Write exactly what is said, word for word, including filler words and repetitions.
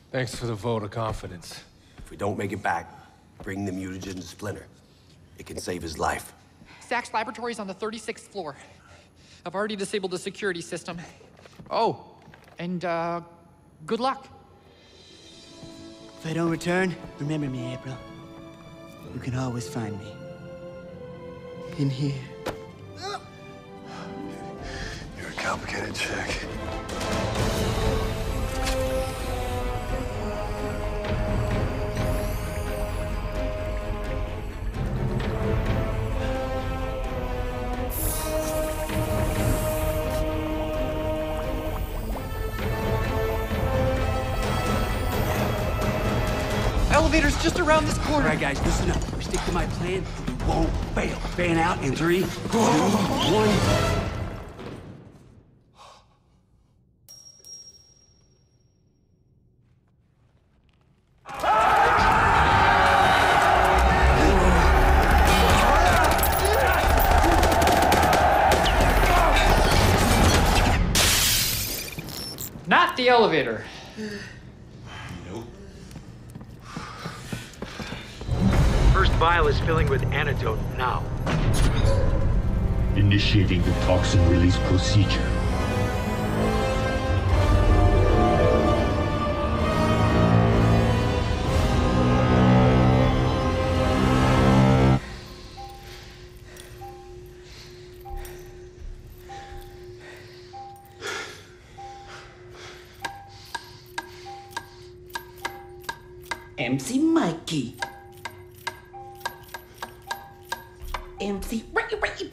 Thanks for the vote of confidence. If we don't make it back, bring the mutagen to Splinter. It can save his life. Sachs Laboratories on the thirty-sixth floor. I've already disabled the security system. Oh, and, uh, good luck. If I don't return, remember me, April. You can always find me. In here. You're a complicated chick. Elevator's just around this corner. All right, guys, listen up. We stick to my plan, we won't fail. Fan out in three, two, one. Not the elevator. First vial is filling with antidote now. Initiating the toxin release procedure. M C Mikey. M C Ricky Ricky.